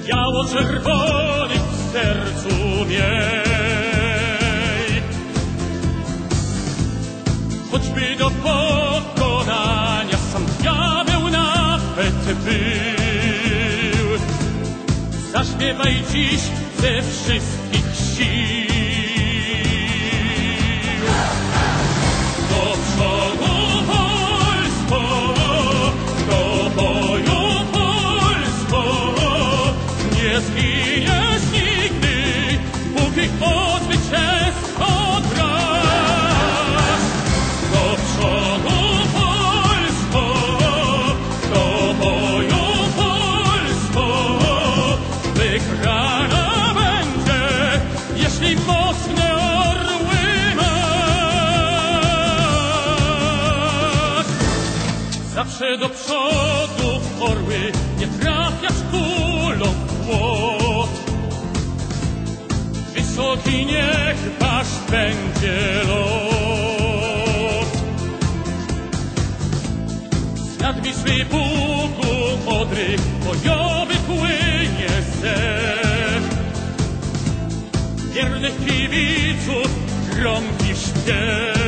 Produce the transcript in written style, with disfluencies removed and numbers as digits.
biało-czerwony w sercu miej. Choćby do pokonania sam diabeł nawet był, zaśpiewaj dziś ze wszystkich sił. Do przodu Polsko, do boju Polsko, nie zginiesz nigdy, póki o zwycięstwo grasz. Do przodu Polsko, do boju Polsko, wygrana będzie, jeśli mocne orły masz. Zawsze do przodu, orły, nie trafiasz kulą w płot. Wysoki niech wasz będzie lot. Z nad Wisły Bugu Odry bojowy płynie zew. Wiernych kibiców gromki śpiew.